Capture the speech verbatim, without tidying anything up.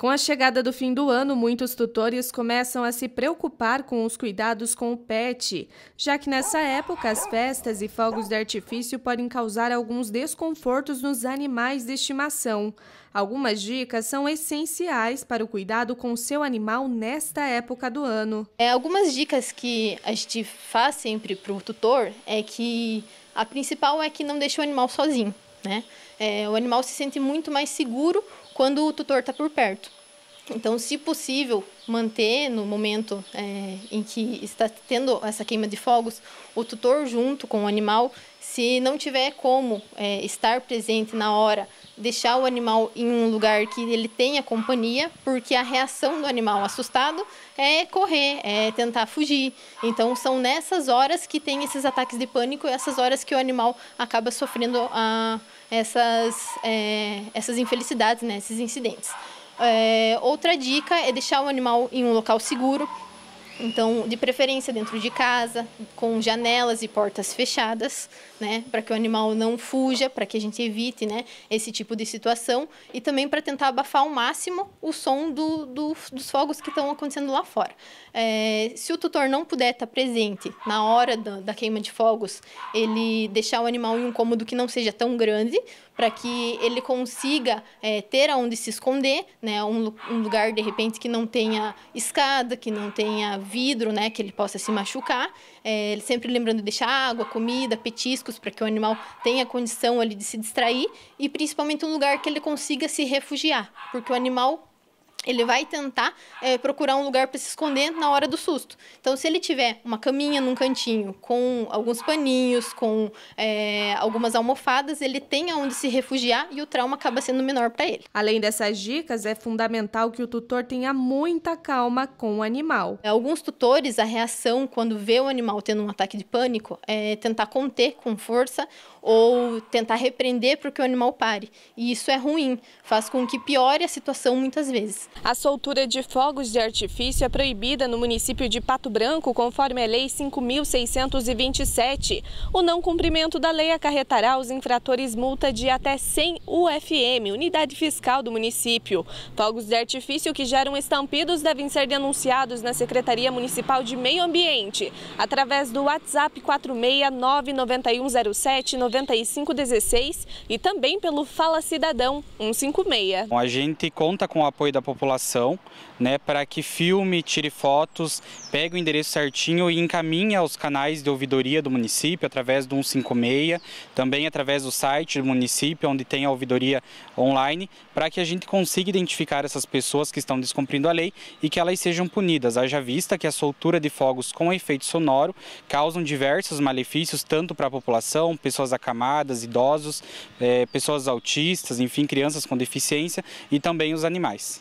Com a chegada do fim do ano, muitos tutores começam a se preocupar com os cuidados com o pet, já que nessa época as festas e fogos de artifício podem causar alguns desconfortos nos animais de estimação. Algumas dicas são essenciais para o cuidado com o seu animal nesta época do ano. É, algumas dicas que a gente faz sempre para o tutor é que a principal é que não deixe o animal sozinho, né? É, o animal se sente muito mais seguro quando o tutor está por perto. Então, se possível, manter no momento é, em que está tendo essa queima de fogos, o tutor junto com o animal. Se não tiver como é, estar presente na hora, deixar o animal em um lugar que ele tenha companhia, porque a reação do animal assustado é correr, é tentar fugir. Então, são nessas horas que tem esses ataques de pânico, essas horas que o animal acaba sofrendo a, essas, é, essas infelicidades, né, esses incidentes. É, outra dica é deixar o animal em um local seguro, então de preferência dentro de casa, com janelas e portas fechadas, né, para que o animal não fuja, para que a gente evite, né, esse tipo de situação, e também para tentar abafar ao máximo o som do, do, dos fogos que estão acontecendo lá fora. É, se o tutor não puder estar presente na hora da, da queima de fogos, ele deixar o animal em um cômodo que não seja tão grande, para que ele consiga é, ter aonde se esconder, né, um, um lugar de repente que não tenha escada, que não tenha vidro, né, que ele possa se machucar. É, sempre lembrando de deixar água, comida, petiscos, para que o animal tenha condição ali de se distrair, e principalmente um lugar que ele consiga se refugiar, porque o animal ele vai tentar é, procurar um lugar para se esconder na hora do susto. Então, se ele tiver uma caminha num cantinho, com alguns paninhos, com é, algumas almofadas, ele tem aonde se refugiar e o trauma acaba sendo menor para ele. Além dessas dicas, é fundamental que o tutor tenha muita calma com o animal. Alguns tutores, a reação quando vê o animal tendo um ataque de pânico é tentar conter com força ou tentar repreender para que o animal pare. E isso é ruim, faz com que piore a situação muitas vezes. A soltura de fogos de artifício é proibida no município de Pato Branco, conforme a Lei cinco mil seiscentos e vinte e sete. O não cumprimento da lei acarretará aos infratores multa de até cem U F M, unidade fiscal do município. Fogos de artifício que geram estampidos devem ser denunciados na Secretaria Municipal de Meio Ambiente, através do WhatsApp quatro seis nove nove um zero sete nove cinco um seis e também pelo Fala Cidadão cento e cinquenta e seis. A gente conta com o apoio da população, né, para que filme, tire fotos, pegue o endereço certinho e encaminhe aos canais de ouvidoria do município através do cento e cinquenta e seis, também através do site do município, onde tem a ouvidoria online, para que a gente consiga identificar essas pessoas que estão descumprindo a lei e que elas sejam punidas. Haja vista que a soltura de fogos com efeito sonoro causam diversos malefícios, tanto para a população, pessoas acamadas, idosos, é, pessoas autistas, enfim, crianças com deficiência e também os animais.